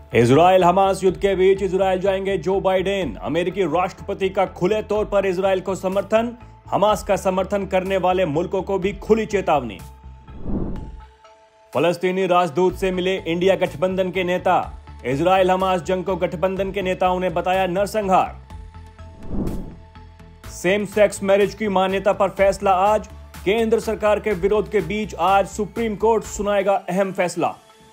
Israel Hamas युद्ध के बीच Israel जाएंगे जो बाइडेन। अमेरिकी राष्ट्रपति का खुले तौर पर इजराइल को समर्थन, हमास का समर्थन करने वाले मुल्कों को भी खुली चेतावनी। फलस्तीनी राजदूत से मिले इंडिया गठबंधन के नेता। इजराइल हमास जंग को गठबंधन के नेताओं ने बताया नरसंहार। सेम सेक्स मैरिज की मान्यता पर फैसला आज। केंद्र सरकार के विरोध के बीच आज सुप्रीम कोर्ट सुनाएगा अहम फैसला।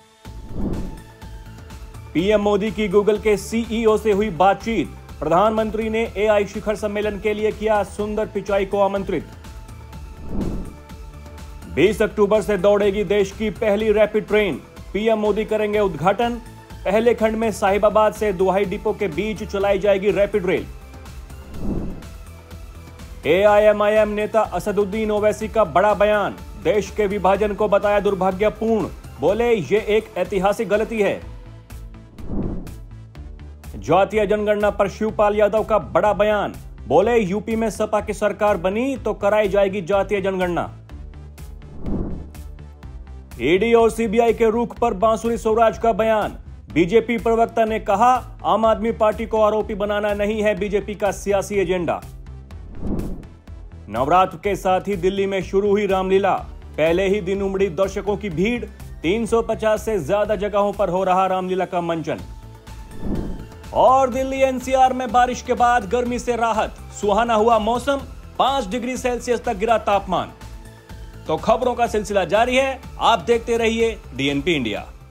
पीएम मोदी की गूगल के सीईओ से हुई बातचीत। प्रधानमंत्री ने एआई शिखर सम्मेलन के लिए किया सुंदर पिचाई को आमंत्रित। 20 अक्टूबर से दौड़ेगी देश की पहली रैपिड ट्रेन। पीएम मोदी करेंगे उद्घाटन। पहले खंड में साहिबाबाद से दुहाई डिपो के बीच चलाई जाएगी रैपिड रेल। एआईएमआईएम नेता असदुद्दीन ओवैसी का बड़ा बयान। देश के विभाजन को बताया दुर्भाग्यपूर्ण। बोले ये एक ऐतिहासिक गलती है। जातीय जनगणना पर शिवपाल यादव का बड़ा बयान। बोले यूपी में सपा की सरकार बनी तो कराई जाएगी जातीय जनगणना। ईडी और सीबीआई के रुख पर बांसुरी स्वराज का बयान। बीजेपी प्रवक्ता ने कहा आम आदमी पार्टी को आरोपी बनाना नहीं है बीजेपी का सियासी एजेंडा। नवरात्र के साथ ही दिल्ली में शुरू हुई रामलीला। पहले ही दिन उमड़ी दर्शकों की भीड़। 350 से ज्यादा जगहों पर हो रहा रामलीला का मंचन। और दिल्ली एनसीआर में बारिश के बाद गर्मी से राहत। सुहाना हुआ मौसम। 5 डिग्री सेल्सियस तक गिरा तापमान। तो खबरों का सिलसिला जारी है। आप देखते रहिए डीएनपी इंडिया।